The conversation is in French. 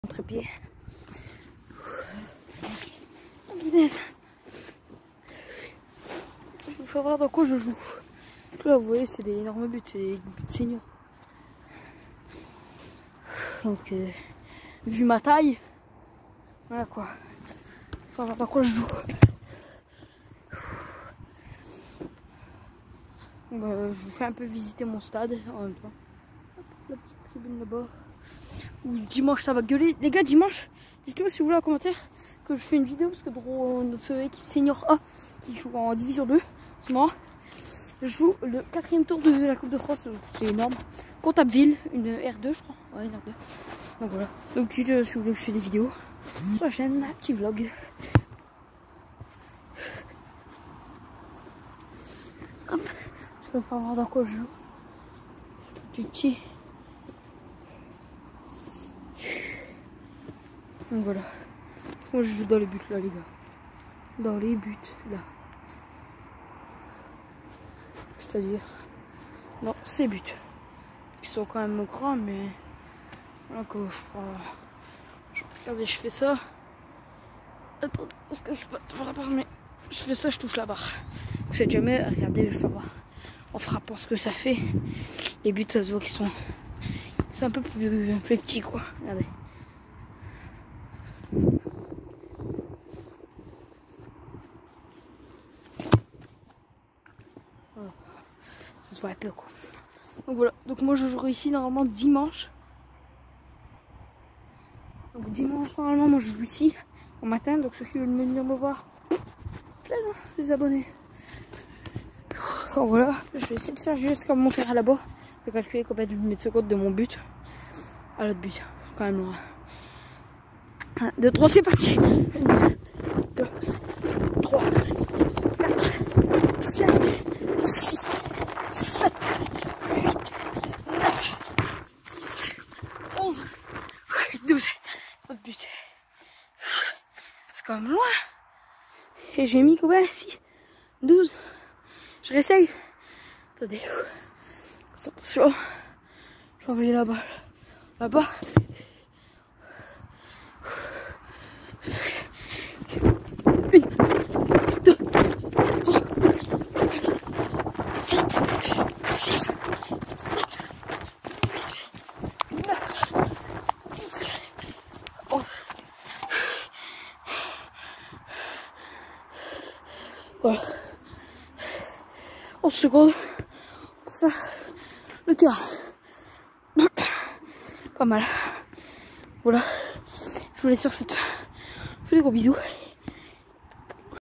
Trépied. Oh, punaise. Je vais vous faire voir dans quoi je joue. Donc là, vous voyez, c'est des énormes buts, c'est des buts seniors. Donc, vu ma taille, voilà quoi. Faut voir dans quoi je joue. Bah, je vous fais un peu visiter mon stade en même temps. Hop, la petite tribune là-bas. Ou dimanche ça va gueuler. Les gars, dimanche, dites-moi si vous voulez en commentaire que je fais une vidéo parce que dans notre équipe senior A qui joue en division 2, c'est moi. Je joue le 4e tour de la Coupe de France, c'est énorme. Contre Abbeville, une R2 je crois. Ouais, une R2. Donc voilà. Donc si vous voulez que je fais des vidéos sur la chaîne, un petit vlog. Hop. Je vais pas voir dans quoi je joue. Plus petit. Donc voilà. Moi je joue dans les buts là les gars. Dans les buts là. C'est-à-dire. Non, ces buts. Qui sont quand même grands mais. Voilà quand je prends. Regardez, je fais ça. Attendez, parce que je peux pas toujours la barre, mais je fais ça, je touche la barre. Vous savez jamais, regardez, je vais faire voir. En frappant ce que ça fait. Les buts ça se voit qu'ils sont. C'est un peu plus petits quoi. Regardez. Voilà. Ça se voit un peu quoi. Donc voilà, donc moi je jouerai ici normalement dimanche. Donc dimanche normalement moi je joue ici au matin, donc ceux qui veulent venir me voir, plaisant, les abonnés. Donc voilà, je vais essayer de faire jusqu'à monter à là-bas. Je vais calculer combien de mètres secondes de mon but à l'autre but, quand même loin. 1, 2, 3, c'est parti. 1, 2, 3, 4, 5, 6, 7, 8, 9, 10, 11, 12. Autre but. C'est quand même loin. Et j'ai mis combien? 6, 12. Je réessaye. Attendez. Attention. Je vais envoyer la balle. Là-bas. 1, 2, 3, 7, 6, 7, 8, 9, 10, 11. Voilà. 11 secondes pour faire le terrain. Pas mal. Voilà. Je vous laisse sur cette. Je vous fais des gros bisous.